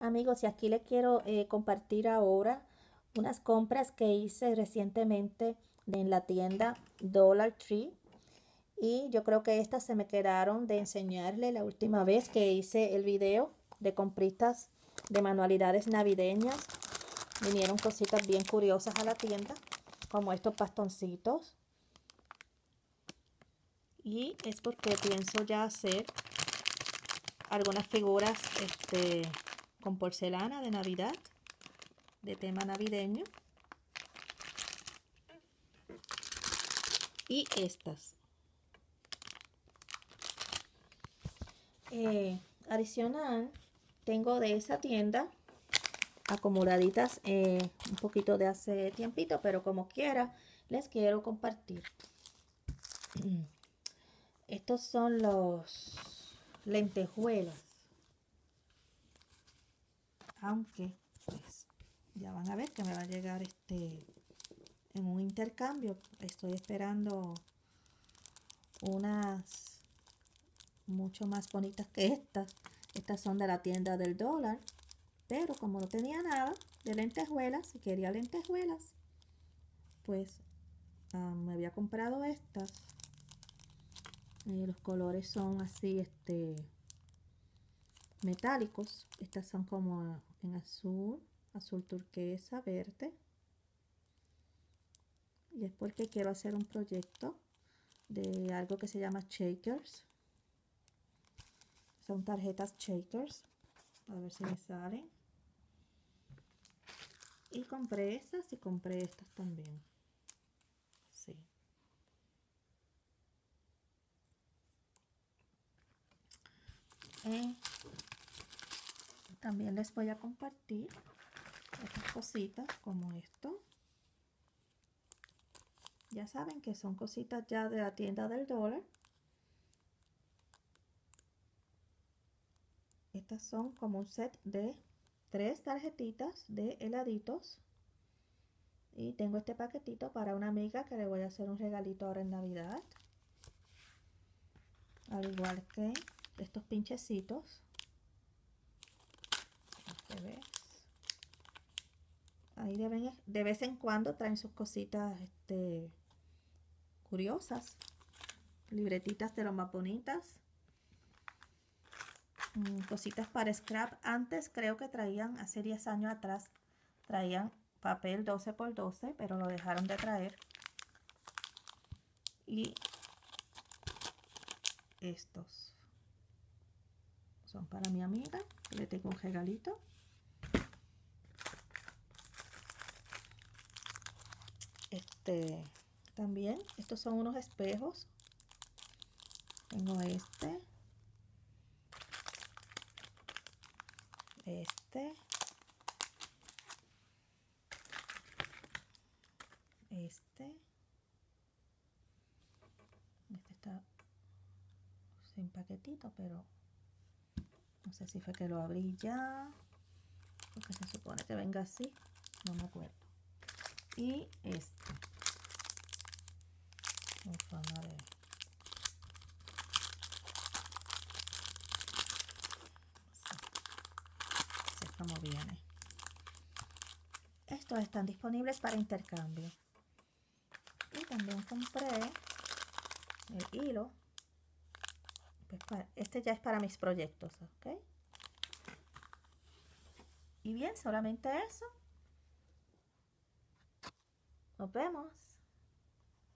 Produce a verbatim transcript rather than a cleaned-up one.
amigos, y aquí les quiero eh, compartir ahora unas compras que hice recientemente en la tienda Dollar Tree. Y yo creo que estas se me quedaron de enseñarle la última vez que hice el video de compritas de manualidades navideñas. Vinieron cositas bien curiosas a la tienda, como estos bastoncitos. Y es porque pienso ya hacer algunas figuras este, con porcelana de Navidad, de tema navideño. Y estas. Eh, adicional, tengo de esa tienda acomodaditas eh, un poquito de hace tiempito, pero como quiera, les quiero compartir. Estos son los lentejuelas. Aunque, pues, ya van a ver que me va a llegar este en un intercambio. Estoy esperando unas mucho más bonitas que estas. Estas son de la tienda del dólar. Pero como no tenía nada de lentejuelas y quería lentejuelas, pues uh, me había comprado estas. Eh, los colores son así, este, metálicos. Estas son como en azul, azul turquesa, verde. Y es porque quiero hacer un proyecto de algo que se llama shakers. Son tarjetas shakers. A ver si me salen. Y compré estas y compré estas también. Sí. Eh, también les voy a compartir estas cositas como esto. Ya saben que son cositas ya de la tienda del dólar. Estas son como un set de tres tarjetitas de heladitos. Y tengo este paquetito para una amiga que le voy a hacer un regalito ahora en Navidad. Al igual que estos pinchecitos. ¿Ves? Ahí de, de vez en cuando traen sus cositas este, curiosas. Libretitas de lo más bonitas. Mm, cositas para scrap. Antes creo que traían, hace diez años atrás, traían papel doce por doce, pero lo dejaron de traer. Y estos son para mi amiga. Le tengo un regalito. Este también, estos son unos espejos. Tengo este, este, este, este está sin paquetito, pero no sé si fue que lo abrí ya, porque se supone que venga así, no me acuerdo. Y este, en forma de como viene. Estos están disponibles para intercambio. Y también compré el hilo. Pues para, este ya es para mis proyectos, ¿ok? Y bien, solamente eso. Nos vemos.